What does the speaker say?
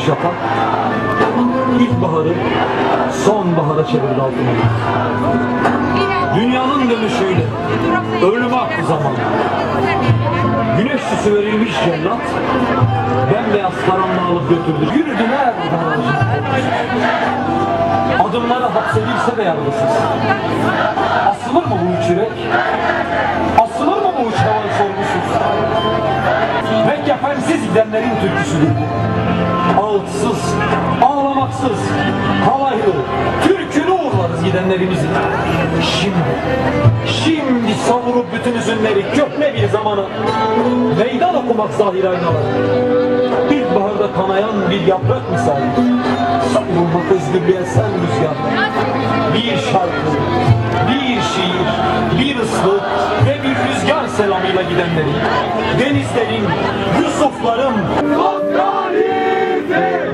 şafak ilkbaharı sonbahara çevirdi altına. Dünyanın dönüşüyle ölüme hakkı zaman. Güneş süsü verilmiş cennet bembeyaz karanlığı alıp götürdü. Yürüdüler garajına. Adımları hapsedilse de yargısız. Asılır mı bu üç yürek? Asılır mı bu üç hava sorgusuz? Pek efensiz gidenlerin türküsüdür. Ağıtsız, ağlamaksız, halaylı, türkünü uğurlarız gidenlerimizin. Şimdi savurup bütün üzünleri köhne bir zamana meydan okumak zahir aynalar. İlkbaharda kanayan bir yaprak misali. Savrulmak özgürlüğe sen rüzgar. Bir şarkı, bir şiir, bir ıslık ve bir rüzgar selamıyla gidenleri. Denizlerin, Yusufların, Hakkari'dir.